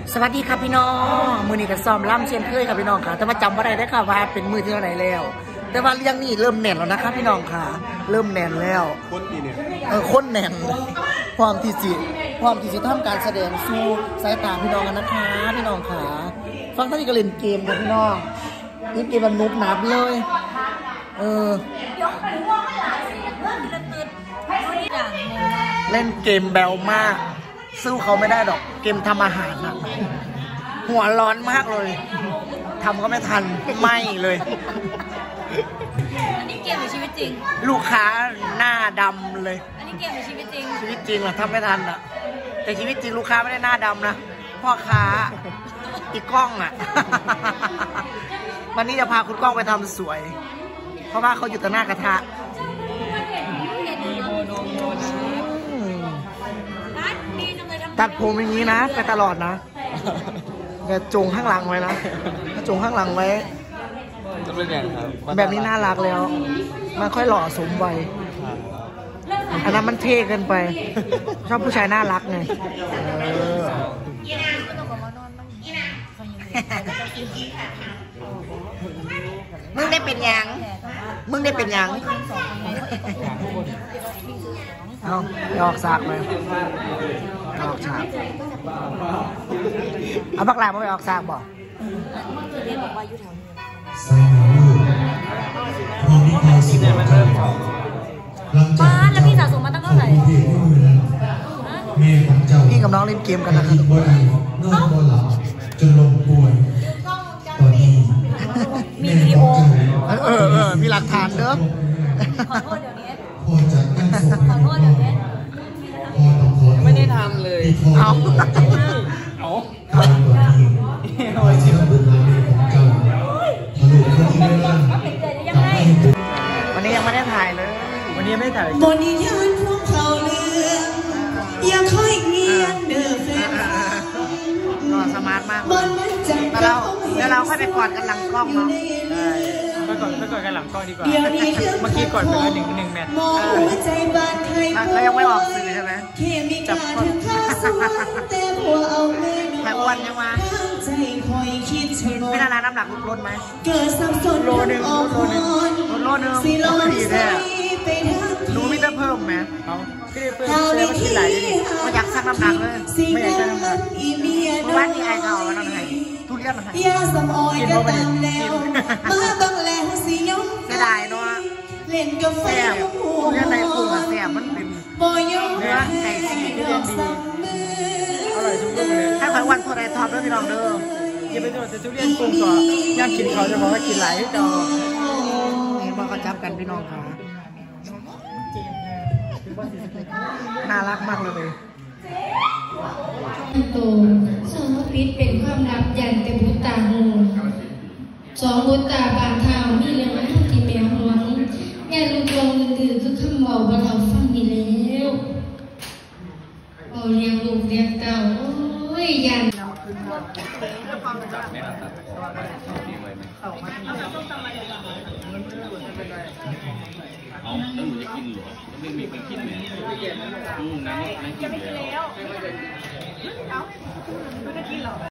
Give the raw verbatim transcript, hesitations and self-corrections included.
สวัสดีครับพี่น้องมือนี้ก็ซ้อมล่ำเช่นเคยครับพี่น้องค่ะแต่ว่าจำไม่ได้ได้ค่ะว่าเป็นมือที่เท่าไหร่แล้วแต่ว่าเรื่องนี้เริ่มแน่นแล้วนะคะพี่น้องค่ะเริ่มแน่นแล้วคนดีเนี่ยเออคนแน่นพร้อมที่สิพร้อมที่สิทำการแสดงสู้สายตาพี่น้องกันนะคะพี่น้องค่ะฟังท่านนี้ก็เล่นเกมกันพี่น้องนี่เกมมันนุบหนับเลยเออเล่นเกมแบลมากสู้เขาไม่ได้ดอกเกมทำอาหารนะหัวร้อนมากเลยทำก็ไม่ทันไหม้เลยอันนี้เกมหรือชีวิตจริงลูกค้าหน้าดำเลยอันนี้เกมหรือชีวิตจริงชีวิตจริงอะทำไม่ทันอะแต่ชีวิตจริงลูกค้าไม่ได้หน้าดำนะพ่อค้าอีกกล้องอะวันนี้จะพาคุณกล้องไปทำสวยเพราะว่าเขาอยู่ต่อหน้ากระทะตัดผมอย่างนี้นะไปตลอดนะอย่าจงข้างหลังไว้นะถ้าจงข้างหลังไว้แบบนี้น่ารักแล้วมันค่อยหล่อสมวัยอันนั้นมันเท่เกินไปชอบผู้ชายน่ารักไงมึงได้เป็นยังมึงได้เป็นยังเอาออกฉากเลยออกฉากเอาบักลาไปออกฉากบอกป้าแล้วพี่สะสมมาตั้งเท่าไหร่พี่กับน้องเล่นเกมกันนะครับจนลงป่วยตอนนี้มีวิดีโอเออเออมีหลักฐานเด้อขอโทษเดี๋ยวนี้พอจะตั้งศพขอโทษเดี๋ยวนี้พอต้องขอไม่ได้ทำเลยเอาเอาตอนนี้ไปเชื่อบุญนาเป็นของเก่าทะลุเข้าที่เรื่องทำให้วันนี้ยังไม่ได้ถ่ายเลยวันนี้ไม่ถ่ายบนนิยานพวกเขาเลืองอย่าค่อยเงียบเด้อแฟนก็สมาร์ทมากแล้วเราแล้วเราค่อยไปกอดกันหลังกล้องเนาะไปก่อนไปก่อนกันหลังกล้องดีกว่าเมื่อกี้ก่อนไปแล้วหนึ่งหนึ่งแมตช์เขายังไม่ออกสื่อใช่ไหมจับคนแพ้อ้วนยังมาเป็นอะไรน้ำหนักลดไหมโลนึงโลนึงโลนึงดีแท้รู้มิจะเพิ่มไหมเอาไม่ได้เพิ่มเลยมันกินหลายดิไม่อยากสร้างน้ำหนักเลยไม่อยากสร้างน้ำหนักเมื่อวานนี้ไอ้เขาเอาน้ำหนักทุเรียนมาให้กินเพราะมันกินเสียดายเนาะแซ่บทุเรียนในกลุ่มแซ่บมันเป็นเนื้อไก่สีทุเรียนดีอร่อยทุกลูกเลยถ้าใครวันพอได้ทอดด้วยพี่น้องเด้อกินไปตัวแต่ทุเรียนกลุ่มก่อนย่างกินเขาจะบอกว่ากินหลายที่จอนี่มาเขาจับกันพี่น้องค่ะน่ารักมากเลยโตสองพิษเป็นความลับยันแต่บุตตาหูสองบุตตาบางเท้ามีเรื่องอะไรที่แมวหวงแง่ลูกลงดื้อคือคำเมาบ่เราฟังดีแล้วเอาเลี้ยงลูกเลี้ยงเต่าโอ้ยยันเอาแล้วหนูจะกินหรอไม่มีคนกินเนี่ยอืมน้ำน้ำกินแล้ว